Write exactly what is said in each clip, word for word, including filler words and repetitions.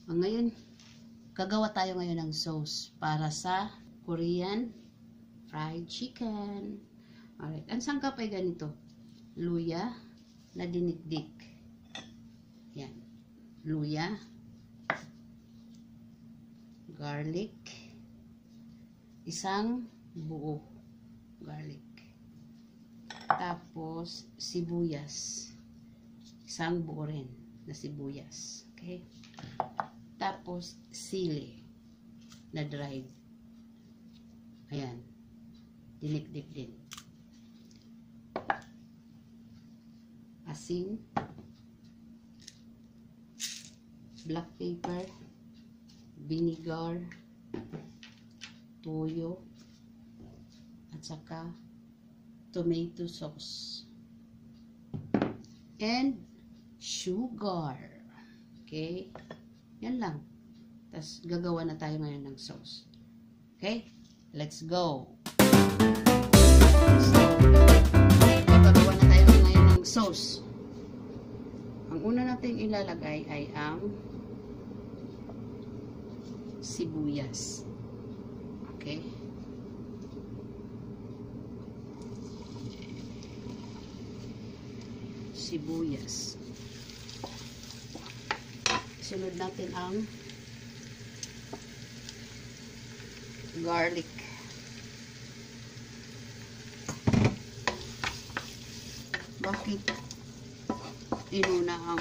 O, ngayon, gagawa tayo ngayon ng sauce para sa Korean fried chicken. Alright. Ang sangkap ay ganito. Luya na dinigdig. Yan. Luya. Garlic. Isang buo. Garlic. Tapos, sibuyas. Isang buo rin na sibuyas. Okay? Tapos, sili na dried. Ayan. Dinikdik din. Asin. Black pepper. Vinegar. Toyo. At saka tomato sauce. And sugar. Okay? Yan lang. Tapos, gagawa na tayo ngayon ng sauce. Okay? Let's go! So, gagawa na tayo ngayon ng sauce. Ang una natin ilalagay ay ang sibuyas. Okay? Sibuyas. Sunod natin ang garlic. Bakit inuna ang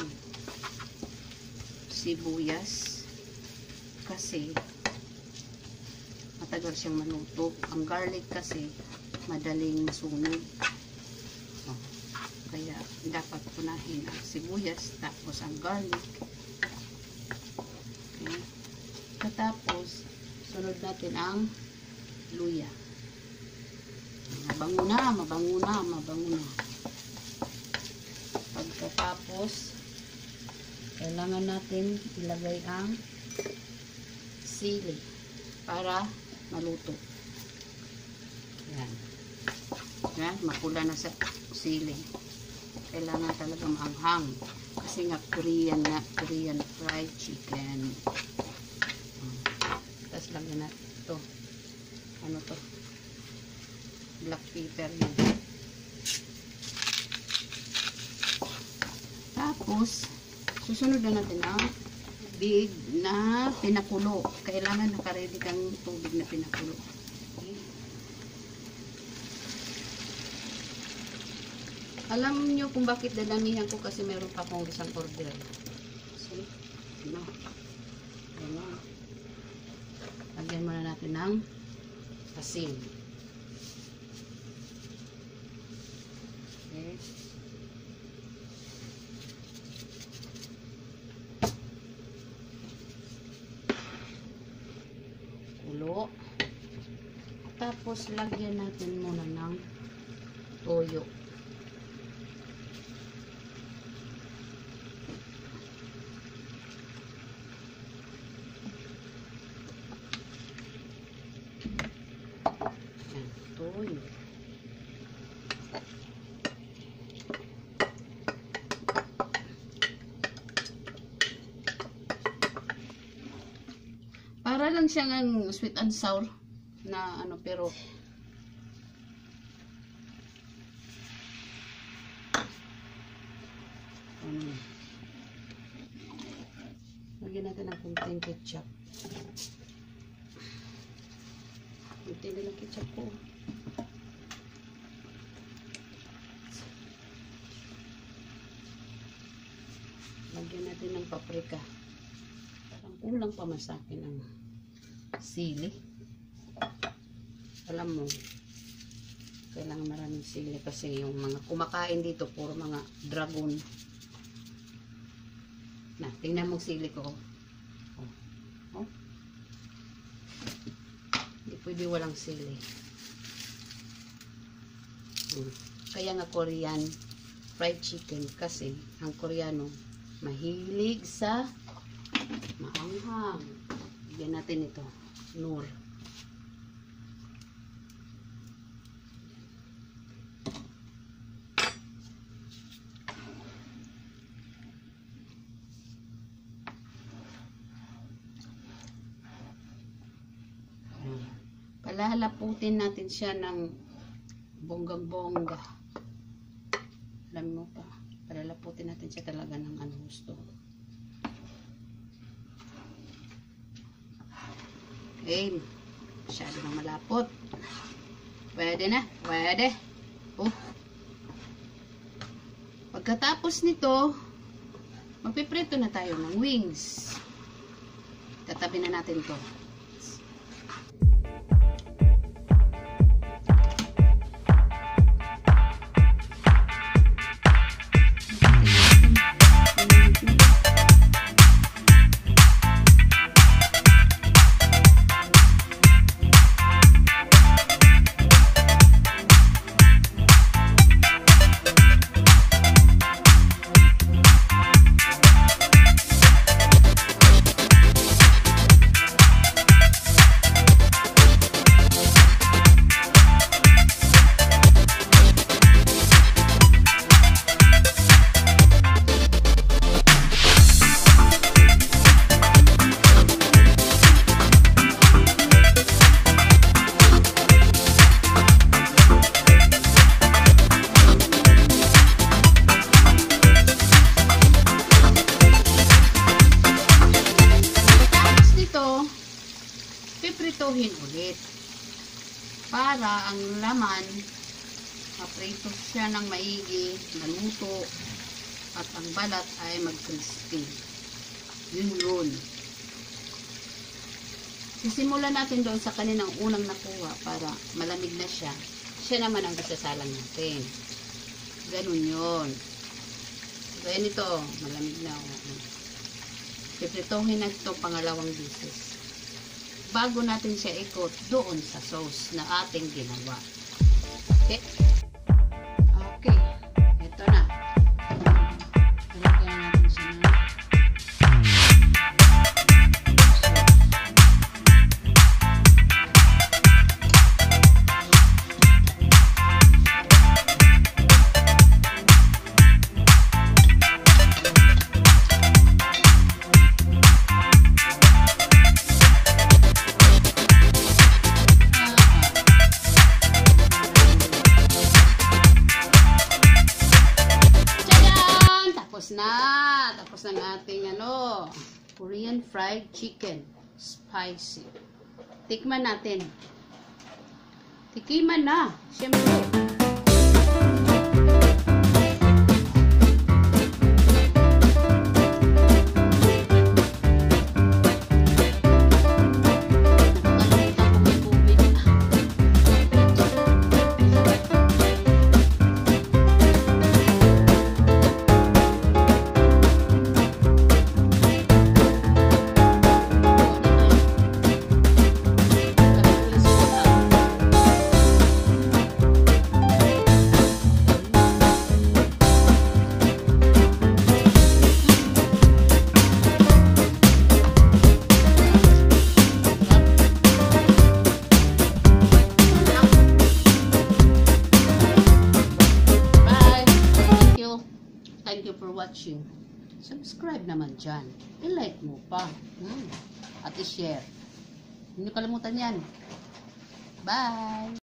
sibuyas? Kasi matagal siyang maluto. Ang garlic kasi madaling masunog. Oh, kaya dapat punahin ang sibuyas tapos ang garlic. Okay. Katapos sunod natin ang luya. Mabango na, mabango na, mabango na. Pagkatapos, kailangan natin ilagay ang sili para maluto. Yan. Yan, makula na sa sili. Kailangan talaga maanghang. Kasi nga Korean na, Korean fried chicken. Tapos lagyan natin ito. Ano to? Black pepper yun. Tapos, susunod na natin ang tubig na pinakulo. Kailangan nakaredy kang tubig na pinakulo. Okay. Alam nyo kung bakit dadamihan ko kasi meron pa akong isang order. See? Ano? Ano? Lagyan muna natin ng asin. Okay. Kulo. Tapos, lagyan natin muna ng toyo. Yan, toyo. Para lang siyang ang sweet and sour na ano, pero um, lagyan natin ng kunting ketchup. Kunti na lang ketchup ko. Lagyan natin ng paprika. Parang kulang pa man sa akin ang sili. Alam mo, kailangan maraming sili kasi yung mga kumakain dito puro mga dragon. Na, tingnan mo sili ko. Oh. Oh. Hindi pwede walang sili. Hmm. Kaya nga Korean fried chicken kasi ang Koreano mahilig sa maanghang. Bigyan natin ito. Nur. Palalaputin natin siya ng bonggang-bongga. Alam mo pa, palalaputin natin siya talaga ng ano gusto. Okay, masyado na malapot. Pwede na, pwede. Oh. Pagkatapos nito, magpiprito na tayo ng wings. Tatabi na natin to. Piprituhin ulit para ang laman maprito siya ng maigi, maluto, at ang balat ay mag-crispy. Yun yun. Sisimulan natin doon sa kaninang unang nakuha para malamig na siya. Siya naman ang isasalang natin. Ganun yun. Kaya nito, malamig na. Piprituhin na ito pangalawang bisis bago natin siya ikot doon sa sauce na ating ginawa. Okay? Okay. Ito na. Ilagay natin siya na. Tapos na. Tapos ng ating ano, Korean fried chicken. Spicy. Tikman natin. Tikiman na. Siyempre. Thank you for watching. Subscribe naman dyan. I-like mo pa. Hmm. At i-share. Hindi kalimutan yan. Bye!